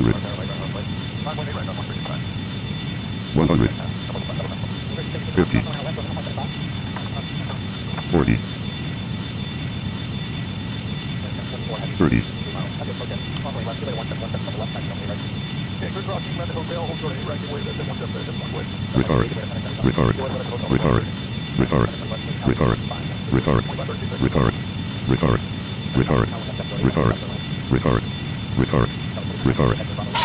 100. 100. 50. 40. 30. Retard. Retard. Retard. Retard. Retard. Retard. Retard. Retard. Retard. Retard. Retard. Retard. Retard.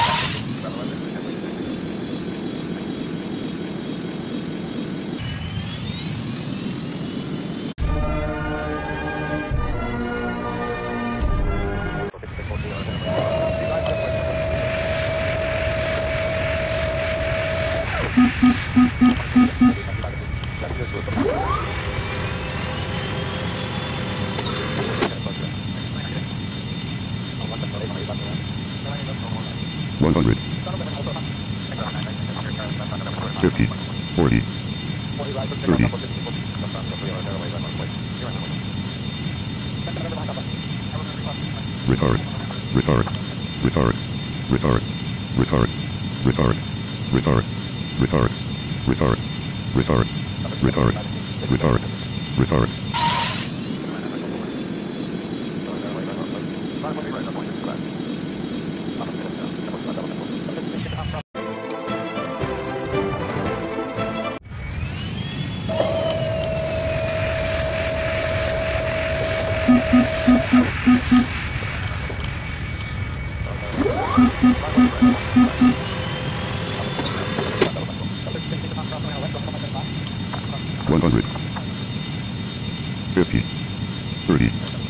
100. 50. 40. 30. Retard. Retard. Retard. Retard. Retard. Retard. Retard. Retard. Retard. Retard. Retard. Retard. Retard. 100. 50. 30.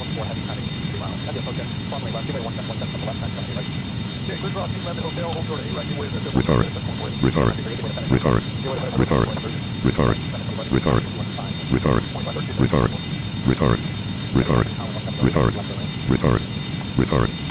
Retard. Retard. Retard. Retard. Retard. Retard. Retard. Retard. Retard. Retard. Retard. Retard. Retard.